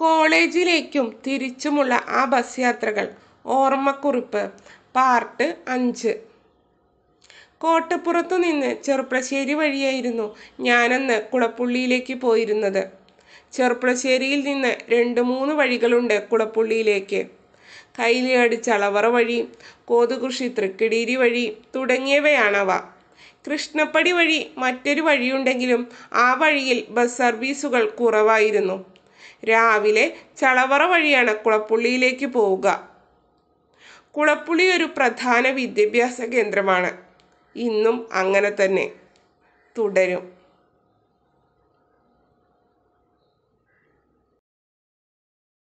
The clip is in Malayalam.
കോളേജിലേക്കും തിരിച്ചുമുള്ള ആ ബസ് യാത്രകൾ. ഓർമ്മക്കുറിപ്പ് പാർട്ട് 5. കോട്ടപ്പുറത്തു നിന്ന് ചെർപ്പളശ്ശേരി വഴിയായിരുന്നു ഞാനന്ന് കുളപ്പുള്ളിയിലേക്ക് പോയിരുന്നത്. ചെർപ്പളശ്ശേരിയിൽ നിന്ന് 2-3 വഴികളുണ്ട് കുളപ്പുള്ളിയിലേക്ക്. കൈലിയാട് ചളവറ വഴി, കോതുകൃഷി തൃക്കടീരി വഴി തുടങ്ങിയവയാണവ. കൃഷ്ണപ്പടി വഴി മറ്റൊരു വഴിയുണ്ടെങ്കിലും ആ വഴിയിൽ ബസ് സർവീസുകൾ കുറവായിരുന്നു. രാവിലെ ചളവറ വഴിയാണ് കുളപ്പുള്ളിയിലേക്ക് പോവുക. കുളപ്പുള്ളി ഒരു പ്രധാന വിദ്യാഭ്യാസ കേന്ദ്രമാണ്. ഇന്നും അങ്ങനെ തന്നെ തുടരും.